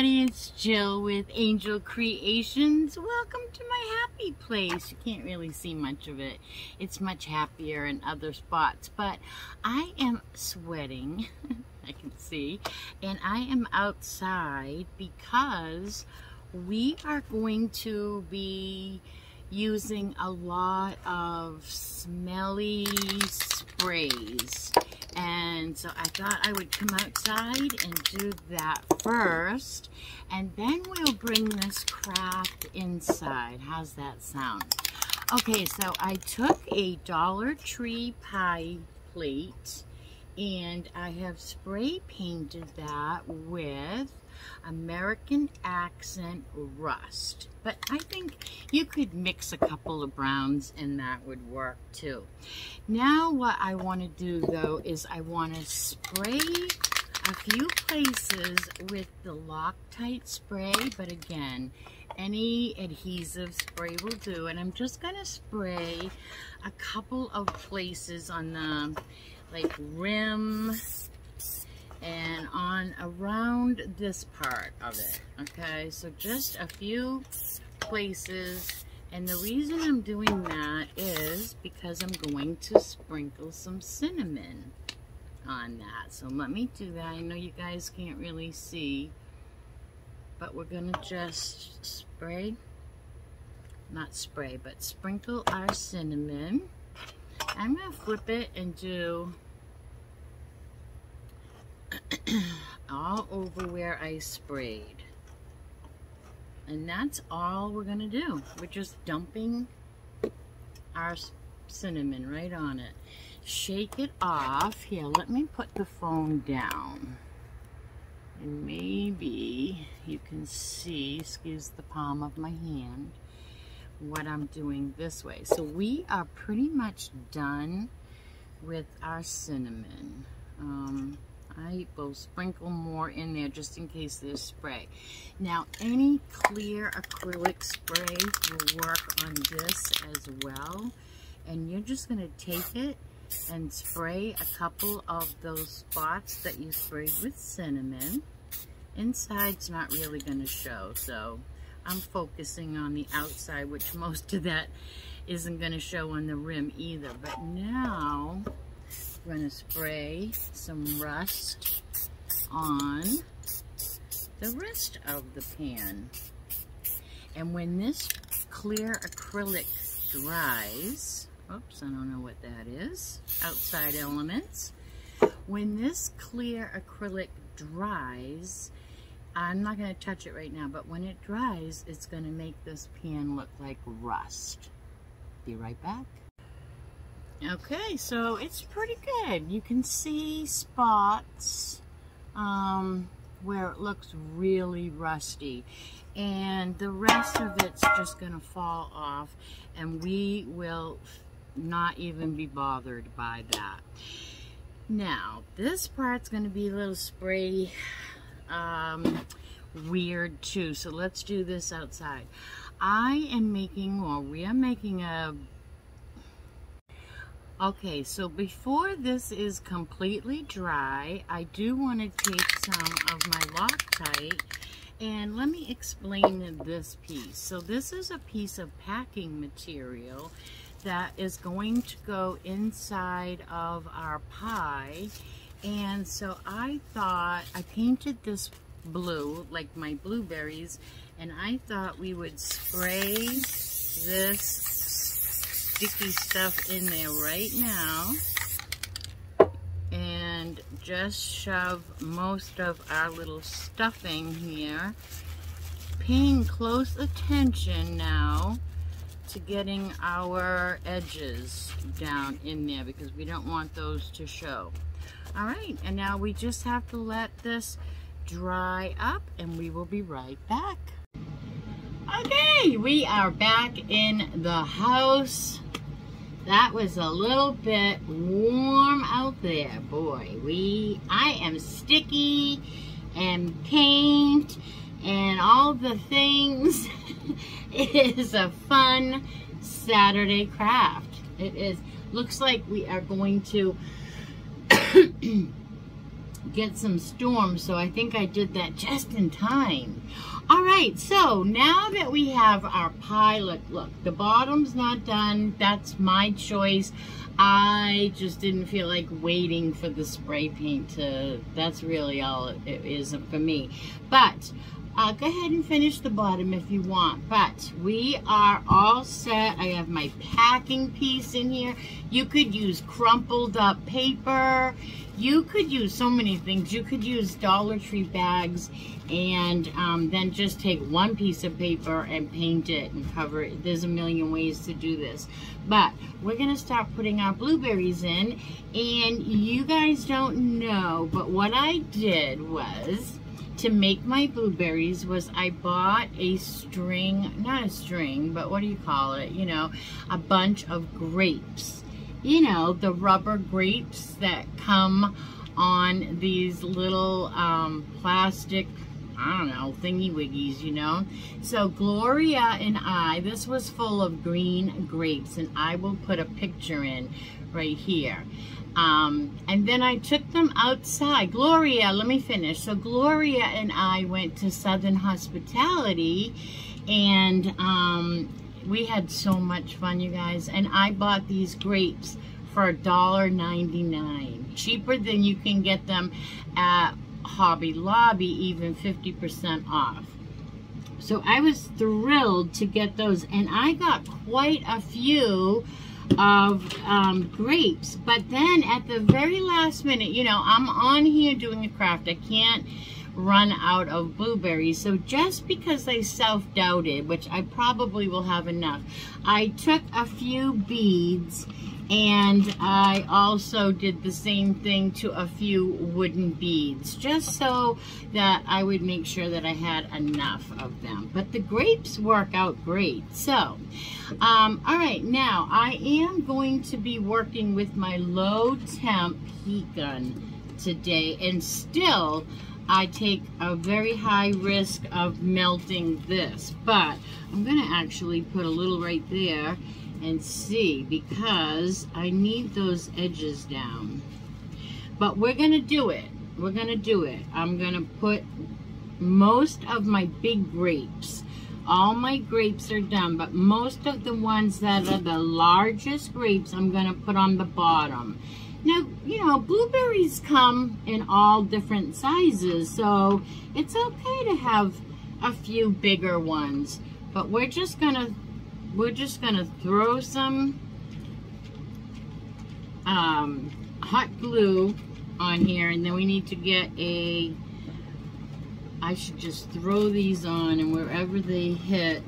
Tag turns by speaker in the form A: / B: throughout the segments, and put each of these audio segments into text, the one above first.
A: everybody, it's Jill with Angel Creations. Welcome to my happy place. You can't really see much of it. It's much happier in other spots, but I am sweating, I can see, and I am outside because we are going to be using a lot of smelly sprays. And so I thought I would come outside and do that first, and then we'll bring this craft inside. How's that sound? Okay, so I took a Dollar Tree pie plate and I have spray painted that with American Accent Rust. But I think you could mix a couple of browns and that would work too. Now what I want to do though is I want to spray a few places with the Loctite spray, but again, any adhesive spray will do. And I'm just going to spray a couple of places on the like rim and on around this part of it. Okay, so just a few places, and the reason I'm doing that is because I'm going to sprinkle some cinnamon on that. So let me do that. I know you guys can't really see, but we're gonna just spray, not spray, but sprinkle our cinnamon. I'm gonna flip it and do all over where I sprayed. And that's all we're gonna do. We're just dumping our cinnamon right on it. Shake it off. Here, let me put the phone down. And maybe you can see, excuse the palm of my hand, what I'm doing this way. So we are pretty much done with our cinnamon. I will sprinkle more in there just in case there's spray. Now, any clear acrylic spray will work on this as well. And you're just going to take it and spray a couple of those spots that you sprayed with cinnamon. Inside's not really going to show, so I'm focusing on the outside, which most of that isn't going to show on the rim either. But now we're going to spray some rust on the rest of the pan. And when this clear acrylic dries, oops, I don't know what that is, outside elements. When this clear acrylic dries, I'm not going to touch it right now, but when it dries, it's going to make this pan look like rust. Be right back. Okay, so it's pretty good. You can see spots where it looks really rusty, and the rest of it's just going to fall off, and we will not even be bothered by that. Now, this part's going to be a little spray weird too, so let's do this outside. I am making, or we are making a, okay, so before this is completely dry, I do want to take some of my Loctite, and let me explain this piece. So this is a piece of packing material that is going to go inside of our pie. And so I thought, I painted this blue, like my blueberries, and I thought we would spray this sticky stuff in there right now and just shove most of our little stuffing here. Paying close attention now to getting our edges down in there because we don't want those to show. All right, and now we just have to let this dry up and we will be right back. Okay, we are back in the house. That was a little bit warm out there, boy. I am sticky and paint and all the things. It is a fun Saturday craft. It is. Looks like we are going to get some storms, so I think I did that just in time. All right, so now that we have our pie, look, the bottom's not done. That's my choice. I just didn't feel like waiting for the spray paint to, that's really all it is for me. But go ahead and finish the bottom if you want. But we are all set. I have my packing piece in here. You could use crumpled up paper. You could use so many things. You could use Dollar Tree bags and then just take one piece of paper and paint it and cover it. There's a million ways to do this. But we're gonna start putting our blueberries in, and you guys don't know, but what I did was, to make my blueberries, was I bought a string, not a string, but what do you call it? You know, a bunch of grapes. You know, the rubber grapes that come on these little plastic, I don't know, thingy-wiggies, you know. So Gloria and I, this was full of green grapes, and I will put a picture in right here. And then I took them outside. Gloria, let me finish. So Gloria and I went to Southern Hospitality, and we had so much fun, you guys. And I bought these grapes for $1.99. Cheaper than you can get them at Hobby Lobby, even 50% off. So I was thrilled to get those, and I got quite a few of grapes. But then at the very last minute, you know, I'm on here doing a craft. I can't run out of blueberries. So just because I self-doubted, which I probably will have enough, I took a few beads, and I also did the same thing to a few wooden beads, just so that I would make sure that I had enough of them. But the grapes work out great. So, all right, now I am going to be working with my low temp heat gun today, and still I take a very high risk of melting this, but I'm gonna actually put a little right there and see, because I need those edges down. But we're gonna do it. We're gonna do it. I'm gonna put most of my big grapes. All my grapes are done, but most of the ones that are the largest grapes, I'm gonna put on the bottom. Now, you know, blueberries come in all different sizes, so it's okay to have a few bigger ones. But we're just gonna throw some hot glue on here, and then we need to get I should just throw these on, and wherever they hit,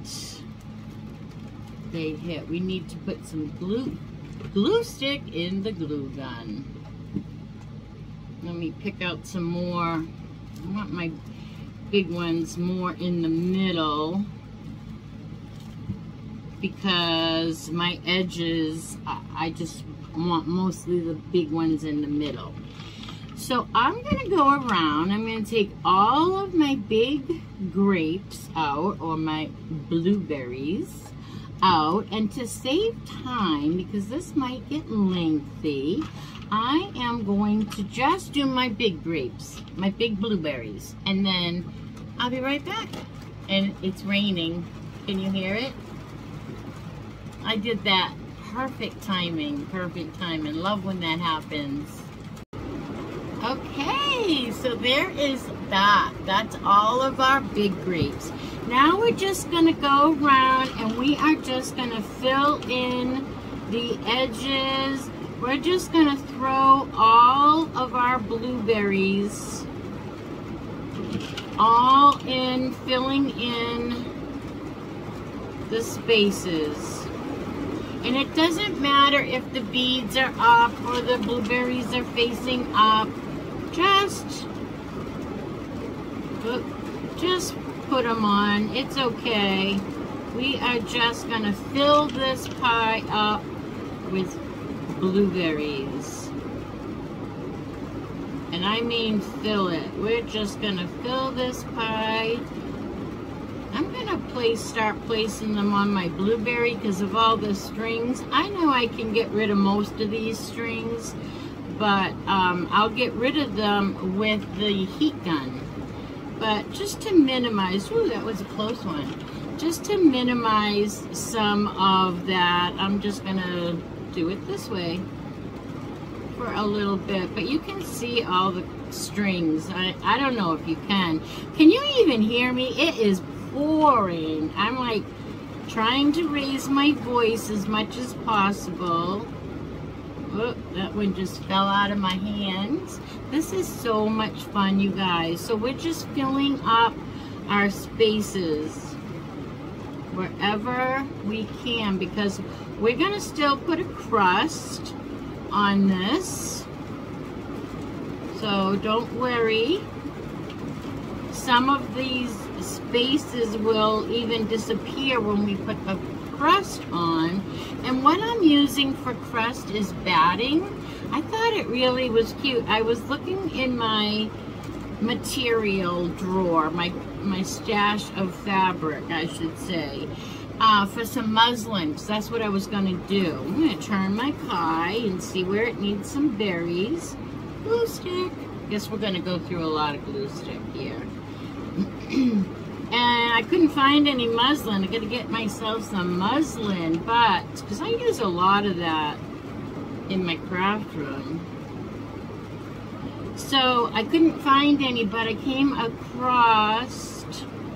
A: we need to put some glue stick in the glue gun. Let me pick out some more. I want my big ones more in the middle, because my edges, I just want mostly the big ones in the middle. So I'm gonna go around, I'm gonna take all of my big grapes out, or my blueberries out, and to save time, because this might get lengthy, I am going to just do my big grapes, my big blueberries, and then I'll be right back. And it's raining. Can you hear it? I did that. Perfect timing, perfect timing. Love when that happens. Okay, so there is that. That's all of our big grapes. Now we're just gonna go around, and we are just gonna fill in the edges. We're just gonna throw all of our blueberries all in, filling in the spaces. And it doesn't matter if the beads are up or the blueberries are facing up. Just put them on. It's okay. We are just gonna fill this pie up with blueberries. And I mean fill it. We're just gonna fill this pie. I'm gonna start placing them on my blueberry because of all the strings. I know I can get rid of most of these strings, but I'll get rid of them with the heat gun. But just to minimize, ooh, that was a close one. Just to minimize some of that, I'm just gonna do it this way for a little bit. But you can see all the strings. I don't know if you can. Can you even hear me? It is pouring. I'm like trying to raise my voice as much as possible. Oh, that one just fell out of my hands. This is so much fun, you guys. So we're just filling up our spaces wherever we can, because we're gonna still put a crust on this. So don't worry. Some of these spaces will even disappear when we put the crust on. And what I'm using for crust is batting. I thought it really was cute. I was looking in my material drawer, my stash of fabric, I should say, for some muslin, because that's what I was going to do. I'm going to turn my pie and see where it needs some berries. Glue stick. Guess we're going to go through a lot of glue stick here. And I couldn't find any muslin. I got to get myself some muslin, but because I use a lot of that in my craft room. So I couldn't find any, but I came across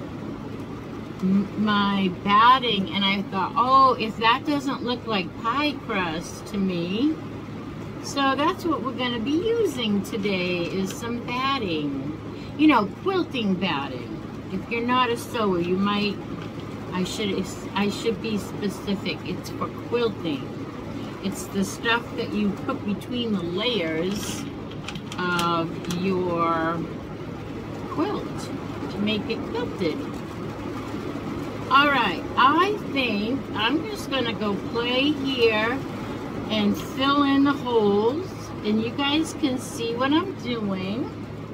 A: my batting and I thought, oh, if that doesn't look like pie crust to me. So that's what we're going to be using today, is some batting. You know, quilting batting. If you're not a sewer, you might, I should be specific. It's for quilting. It's the stuff that you put between the layers of your quilt to make it quilted. Alright, I think I'm just going to go play here and fill in the holes, and you guys can see what I'm doing.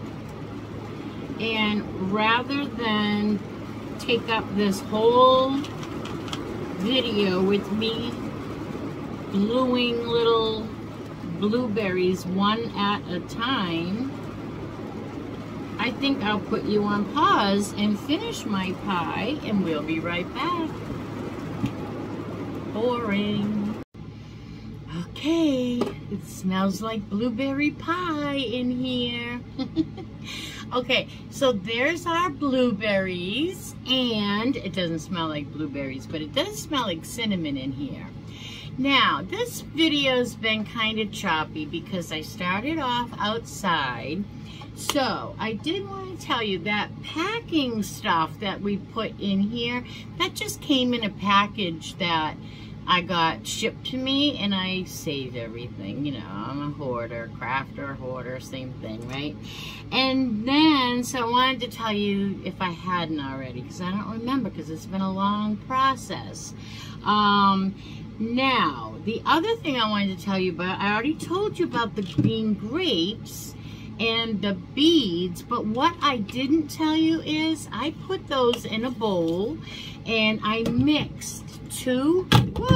A: And rather than take up this whole video with me gluing little blueberries one at a time, I think I'll put you on pause and finish my pie, and we'll be right back. Boring. Okay, it smells like blueberry pie in here. Okay, so there's our blueberries, and it doesn't smell like blueberries, but it does smell like cinnamon in here. Now, this video's been kind of choppy because I started off outside. So, I did want to tell you that packing stuff that we put in here, that just came in a package that I got shipped to me, and I save everything. You know, I'm a hoarder, crafter, hoarder, same thing, right? And then, so I wanted to tell you if I hadn't already, because I don't remember, because it's been a long process. Now, the other thing I wanted to tell you about, I already told you about the green grapes and the beads, but what I didn't tell you is I put those in a bowl and I mixed two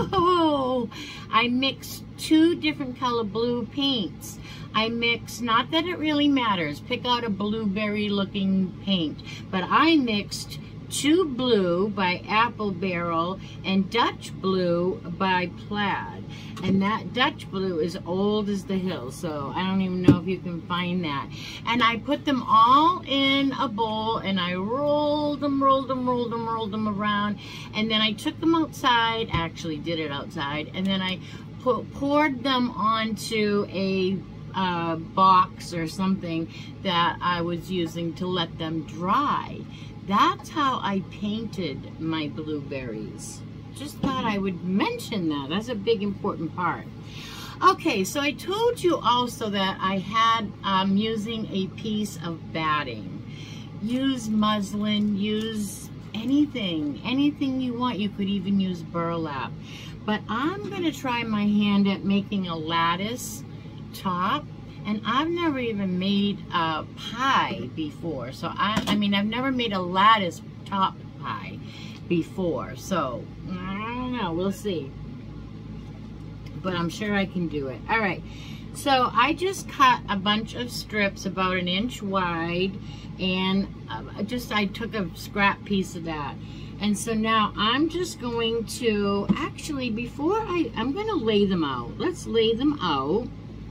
A: different color blue paints. I mixed, not that it really matters, pick out a blueberry looking paint, but I mixed 2 Blue by Apple Barrel and Dutch Blue by Plaid. And that Dutch Blue is old as the hills, so I don't even know if you can find that. And I put them all in a bowl and I rolled them around. And then I took them outside, actually did it outside, and then I poured them onto a box or something that I was using to let them dry. That's how I painted my blueberries. Just thought I would mention that. That's a big important part. Okay, so I told you also that I had, using a piece of batting. Use muslin, use anything you want. You could even use burlap. But I'm going to try my hand at making a lattice top. And I've never even made a pie before. So, I mean, I've never made a lattice top pie before. So, I don't know. We'll see. but I'm sure I can do it. All right, so I just cut a bunch of strips about 1 inch wide, and I took a scrap piece of that. And so now I'm just going to, actually before I'm going to lay them out. Let's lay them out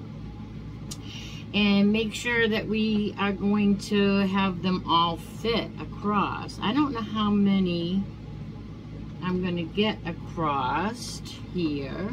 A: and make sure that we are going to have them all fit across. I don't know how many I'm going to get across here.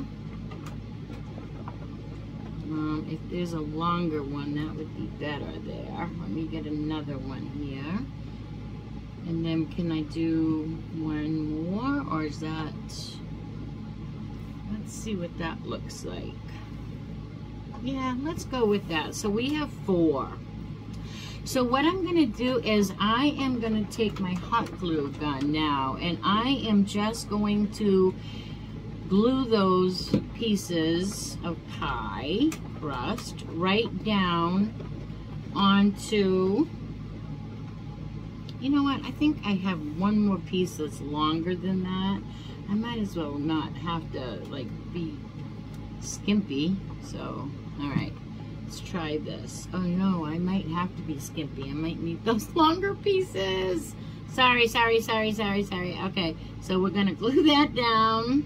A: If there's a longer one, that would be better there. Let me get another one here. And then can I do one more, or is that, let's see what that looks like. Yeah, let's go with that. So we have 4. So what I'm going to do is I am going to take my hot glue gun now, and I am just going to glue those pieces of pie crust right down onto, you know what, I think I have one more piece that's longer than that. I might as well not have to like be skimpy. So, all right, let's try this. Oh no, I might have to be skimpy. I might need those longer pieces. Sorry. Okay, so we're gonna glue that down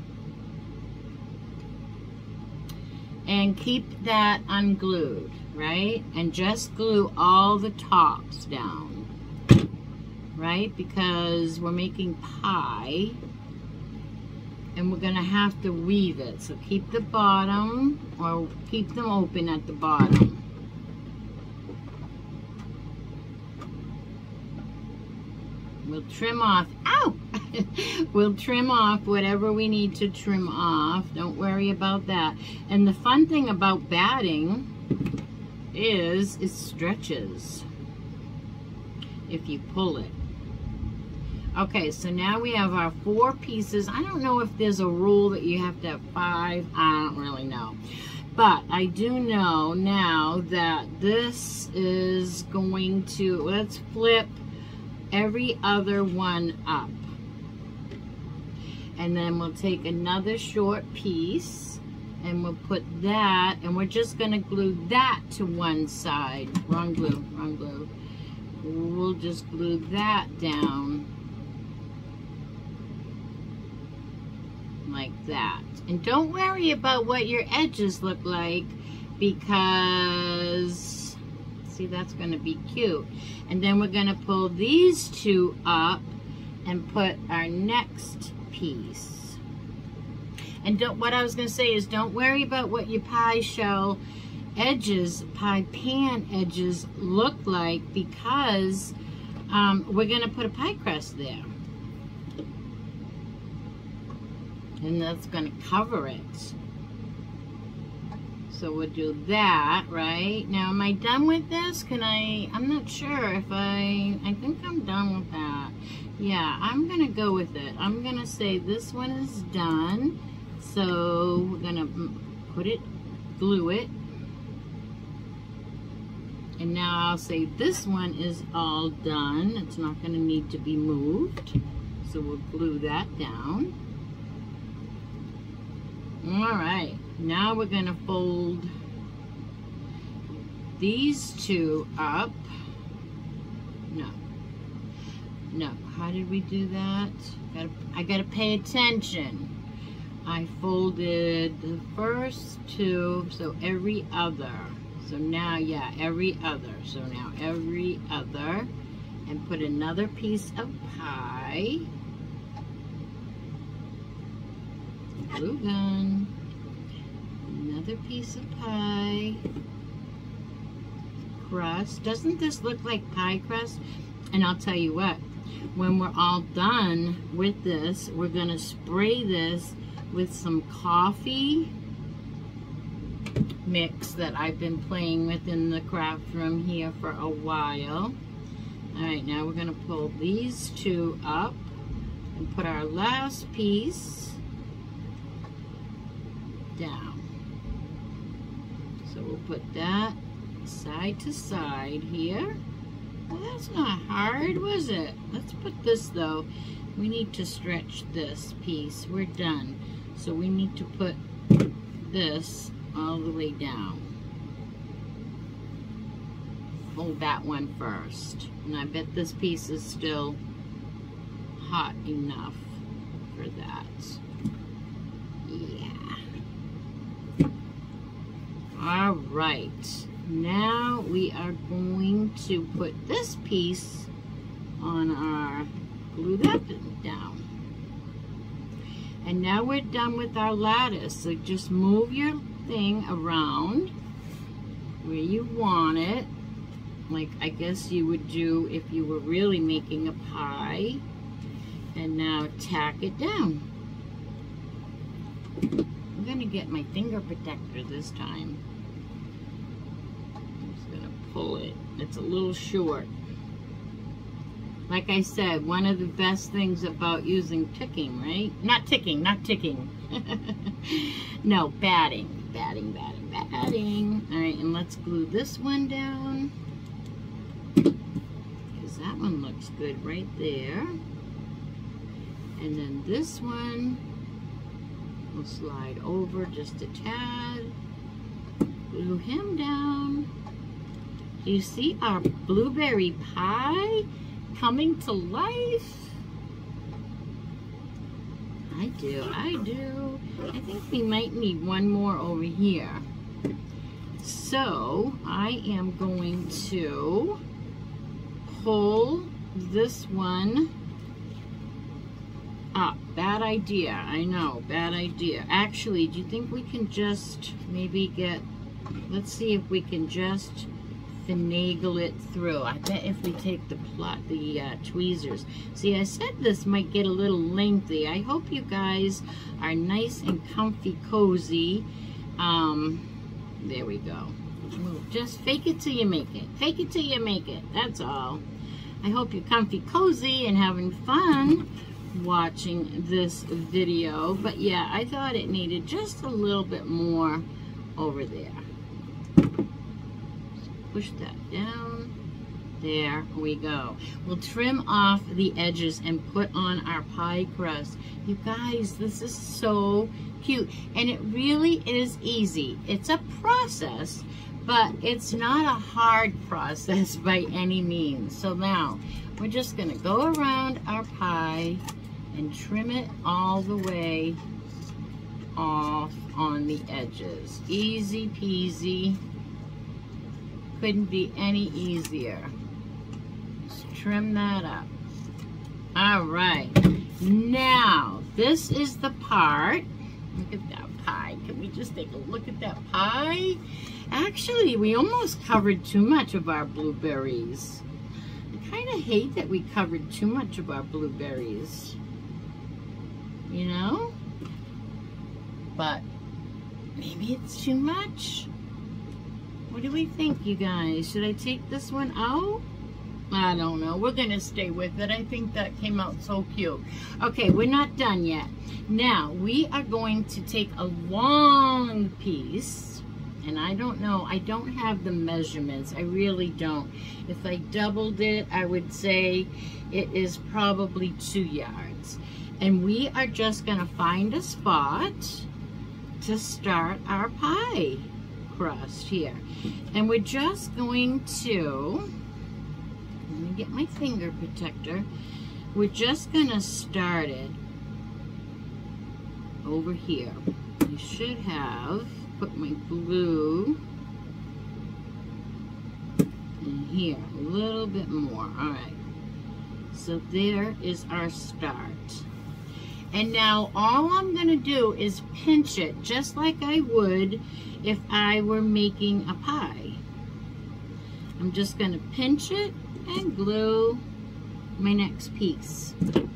A: and keep that unglued, right? And just glue all the tops down, right? Because we're making pie and we're gonna have to weave it. So keep the bottom, or keep them open at the bottom. We'll trim off, ow! We'll trim off whatever we need to trim off. Don't worry about that. And the fun thing about batting is it stretches if you pull it. Okay, so now we have our 4 pieces. I don't know if there's a rule that you have to have 5. I don't really know. But I do know now that this is going to, let's flip every other one up. And then we'll take another short piece and we'll put that, and we're just going to glue that to one side. Wrong glue, wrong glue. We'll just glue that down like that. And don't worry about what your edges look like, because see, that's going to be cute. And then we're going to pull these 2 up and put our next piece. And what I was going to say is, don't worry about what your pie shell edges, pie pan edges look like, because we're going to put a pie crust there. And that's going to cover it. So we'll do that, right? Now, am I done with this? I'm not sure if I think I'm done with that. Yeah, I'm going to go with it. I'm going to say this one is done. So we're going to glue it. And now I'll say this one is all done. It's not going to need to be moved. So we'll glue that down. All right, now we're going to fold these 2 up. No, how did we do that? I got to pay attention. I folded the first 2, so every other. So now, yeah, every other. So now every other, and put another piece of pie. Glue gun, another piece of pie crust. Doesn't this look like pie crust? And I'll tell you what, when we're all done with this, we're going to spray this with some coffee mix that I've been playing with in the craft room here for a while. All right, now we're going to pull these 2 up and put our last piece down. So we'll put that side to side here. Well, that's not hard, was it? Let's put this, though. We need to stretch this piece. We're done. So we need to put this all the way down. Hold that one first. And I bet this piece is still hot enough for that. Yeah. All right. Now we are going to put this piece on our, glue that down. And now we're done with our lattice. So just move your thing around where you want it. Like I guess you would do if you were really making a pie. And now tack it down. I'm gonna get my finger protector this time. I'm just gonna pull it. It's a little short. Like I said, one of the best things about using ticking, right? Not ticking, not ticking. No, batting. Batting, batting, batting. All right, and let's glue this one down. Because that one looks good right there. And then this one will slide over just a tad. Glue him down. Do you see our blueberry pie coming to life? I do, I do. I think we might need one more over here. So I am going to pull this one up. Bad idea, I know, bad idea. Actually, do you think we can just maybe get, let's see if we can just finagle it through. I bet if we take the tweezers. See, I said this might get a little lengthy. I hope you guys are nice and comfy, cozy. There we go. Just fake it till you make it. Fake it till you make it. That's all. I hope you're comfy, cozy, and having fun watching this video. But yeah, I thought it needed just a little bit more over there. Push that down. There we go. We'll trim off the edges and put on our pie crust. You guys, this is so cute. And it really is easy. It's a process, but it's not a hard process by any means. So now, we're just gonna go around our pie and trim it all the way off on the edges. Easy peasy. Couldn't be any easier. Just trim that up. All right. Now, this is the part. Look at that pie. Can we just take a look at that pie? Actually, we almost covered too much of our blueberries. I kind of hate that we covered too much of our blueberries. You know? But maybe it's too much. What do we think, you guys? Should I take this one out? I don't know. We're going to stay with it. I think that came out so cute. Okay, we're not done yet. Now, we are going to take a long piece. And I don't know. I don't have the measurements. I really don't. If I doubled it, I would say it is probably 2 yards. And we are just going to find a spot to start our pie crust here. And we're just going to, let me get my finger protector. We're just going to start it over here. I should have put my glue in here a little bit more. All right. So there is our start. And now all I'm going to do is pinch it just like I would if I were making a pie. I'm just going to pinch it and glue my next piece.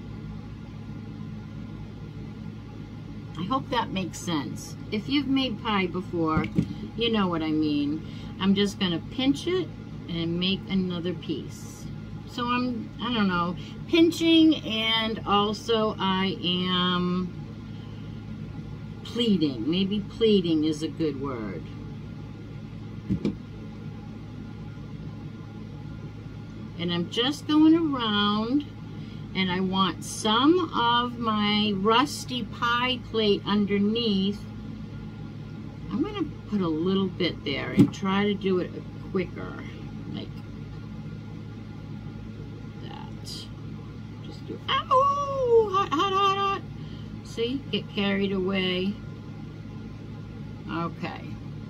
A: I hope that makes sense. If you've made pie before, you know what I mean. I'm just going to pinch it and make another piece. So I don't know, pinching, and also I am pleating. Maybe pleating is a good word. And I'm just going around, and I want some of my rusty pie plate underneath I'm going to put a little bit there and try to do it quicker, like that. Just do, ow, hot, hot, hot, hot. See, get carried away. Okay.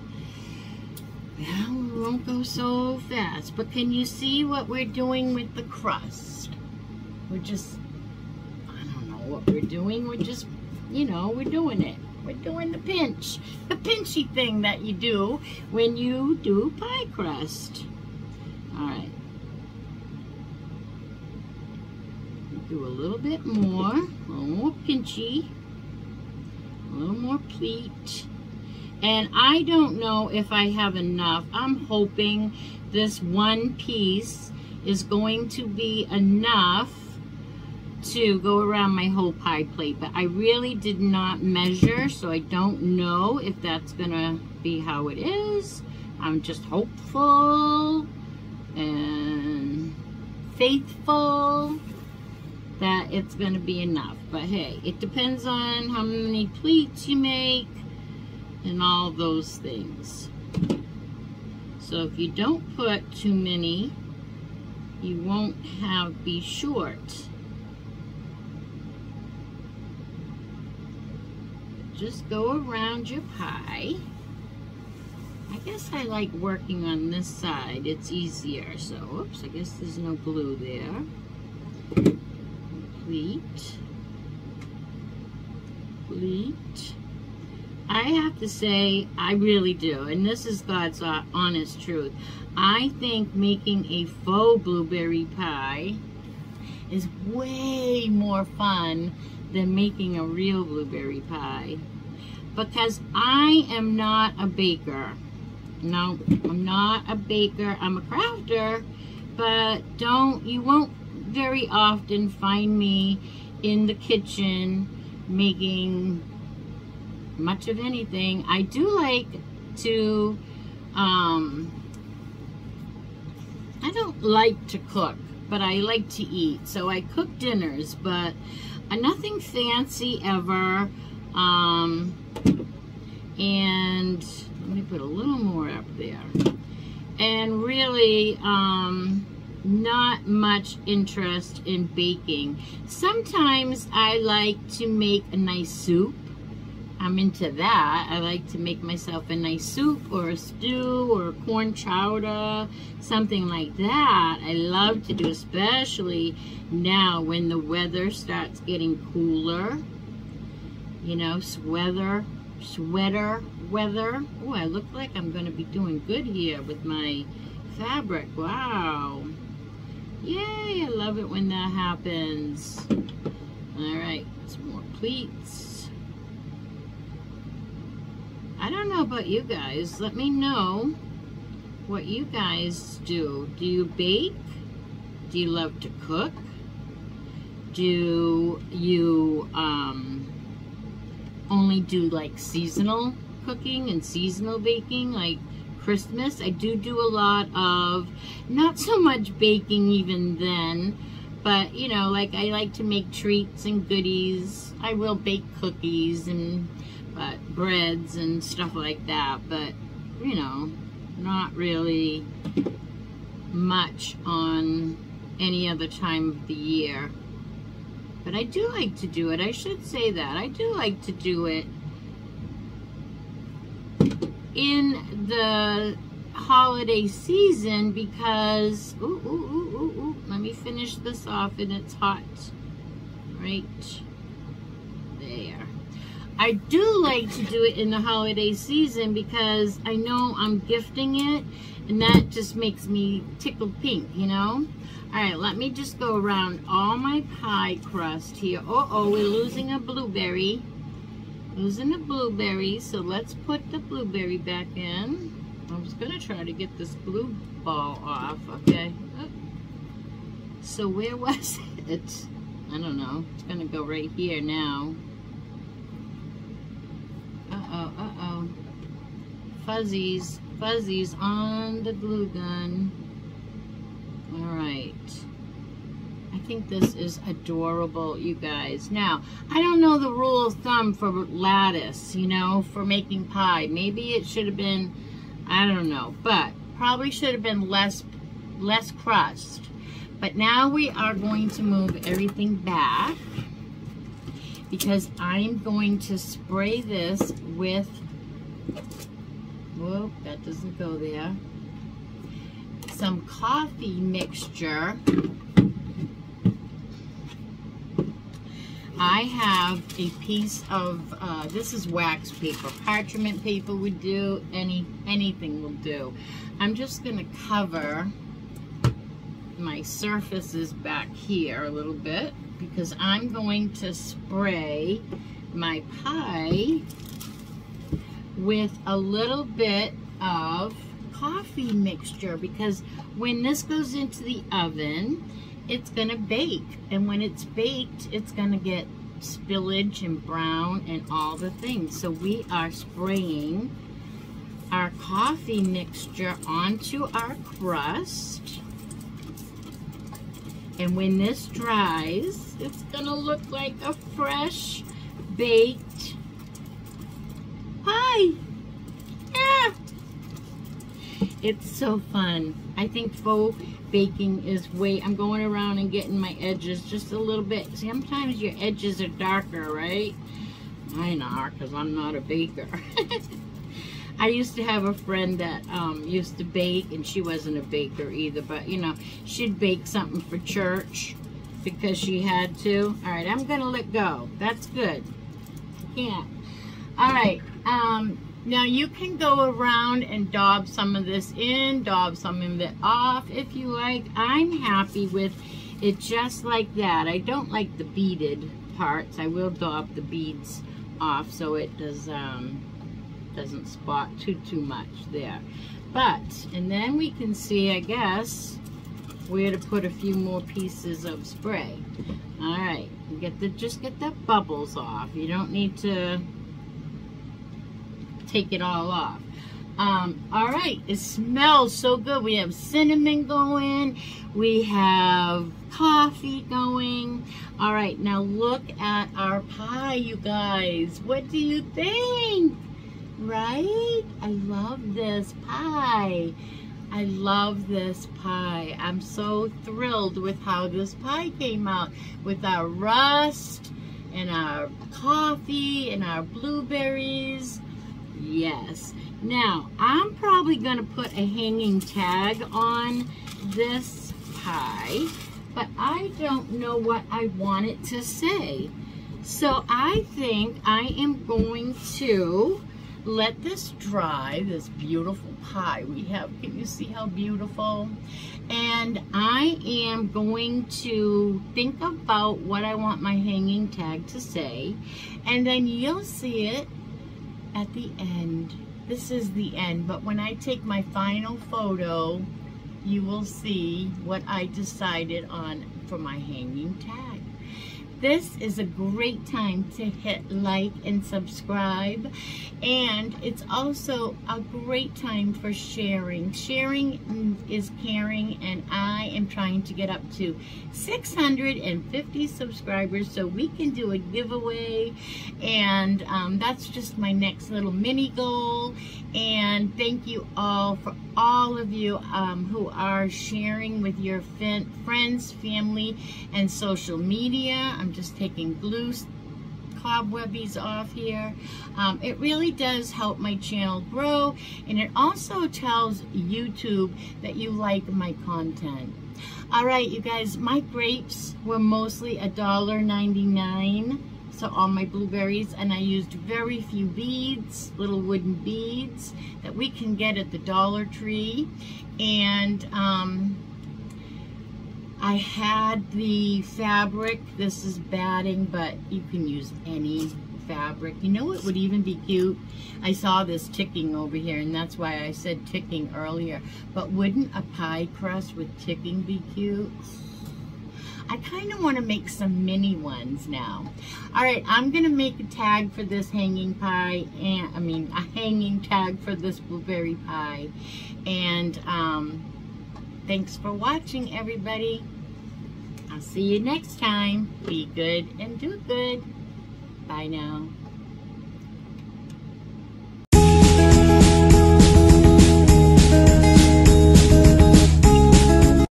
A: Now we won't go so fast, but can you see what we're doing with the crust? We're just, I don't know what we're doing. We're just, you know, we're doing it. We're doing the pinchy thing that you do when you do pie crust. All right. Do a little bit more, a little more pinchy, a little more pleat. And I don't know if I have enough. I'm hoping this one piece is going to be enough to go around my whole pie plate, but I really did not measure, so I don't know if that's gonna be how it is. I'm just hopeful and faithful that it's gonna be enough. But hey, it depends on how many pleats you make and all those things. So if you don't put too many, you won't be short. Just go around your pie. I guess I like working on this side. It's easier. So, oops, I guess there's no glue there. Pleat. Pleat. I have to say, I really do, and this is God's honest truth. I think making a faux blueberry pie is way more fun than making a real blueberry pie, because I am not a baker. No, I'm not a baker. I'm a crafter, but you won't very often find me in the kitchen making much of anything. I do like to, I don't like to cook, but I like to eat. So I cook dinners, but nothing fancy ever. And let me put a little more up there. And really, not much interest in baking. Sometimes I like to make a nice soup. I'm into that. I like to make myself a nice soup or a stew or a corn chowder, something like that. I love to do, especially now when the weather starts getting cooler. You know, sweater weather. Oh, I look like I'm going to be doing good here with my fabric. Wow. Yay, I love it when that happens. All right, some more pleats. I don't know about you guys. Let me know what you guys do. Do you bake? Do you love to cook? Do you only do like seasonal cooking and seasonal baking, like Christmas? I do a lot of, not so much baking even then, but you know, like I like to make treats and goodies. I will bake cookies and breads and stuff like that, but you know, not really much on any other time of the year. But I do like to do it. I should say that. I do like to do it in the holiday season because, let me finish this off and it's hot. Right there. I do like to do it in the holiday season because I know I'm gifting it, and that just makes me tickle pink, you know? All right, let me just go around all my pie crust here. Uh-oh, we're losing a blueberry. Losing a blueberry, so let's put the blueberry back in. I was gonna try to get this blue ball off, okay. Oh. So where was it? I don't know, it's gonna go right here now. Uh-oh. Fuzzies on the glue gun. All right. I think this is adorable, you guys. Now, I don't know the rule of thumb for lattice, you know, for making pie. Maybe it should have been, I don't know, but probably should have been less crust. But now we are going to move everything back because I'm going to spray this with, whoop, that doesn't go there, some coffee mixture. I have a piece of, this is wax paper. Parchment paper would do, anything will do. I'm just gonna cover my surfaces back here a little bit because I'm going to spray my pie with a little bit of coffee mixture, because when this goes into the oven, it's gonna bake, and when it's baked, it's gonna get spillage and brown and all the things. So we are spraying our coffee mixture onto our crust, and when this dries, it's gonna look like a fresh baked pie. Yeah, it's so fun. I think faux baking is way, I'm going around and getting my edges just a little bit. Sometimes your edges are darker, right? Mine are, because I'm not a baker. I used to have a friend that used to bake, and she wasn't a baker either, but you know, she'd bake something for church because she had to. All right, I'm gonna let go. That's good. Can't. All right, now you can go around and daub some of this in, daub some of it off if you like. I'm happy with it just like that. I don't like the beaded parts. I will daub the beads off so it doesn't spot too much there. But, and then we can see, I guess, where to put a few more pieces of spray. All right, just get the bubbles off. You don't need to take it all off. All right, it smells so good. We have cinnamon going, we have coffee going. All right, now look at our pie, you guys. What do you think? Right? I love this pie. I love this pie. I'm so thrilled with how this pie came out with our rust and our coffee and our blueberries. Yes. Now, I'm probably going to put a hanging tag on this pie, but I don't know what I want it to say. So I think I am going to let this dry, this beautiful pie we have. Can you see how beautiful? And I am going to think about what I want my hanging tag to say, and then you'll see it at the end. This is the end, but when I take my final photo, you will see what I decided on for my hanging tag. This is a great time to hit like and subscribe, and it's also a great time for sharing. Sharing is caring, and I am trying to get up to 650 subscribers so we can do a giveaway, and that's just my next little mini goal. And thank you all for all of you who are sharing with your friends, family, and social media. I'm just taking glue cobwebbies off here. It really does help my channel grow, and it also tells YouTube that you like my content. All right, you guys, my grapes were mostly $1.99. So all my blueberries, and I used very few beads, little wooden beads that we can get at the Dollar Tree. And I had the fabric. This is batting, but you can use any fabric. You know what would even be cute? I saw this ticking over here, and that's why I said ticking earlier. But wouldn't a pie crust with ticking be cute? I kind of want to make some mini ones now. All right, I'm going to make a tag for this hanging pie, and a hanging tag for this blueberry pie. And thanks for watching, everybody. I'll see you next time. Be good and do good. Bye now.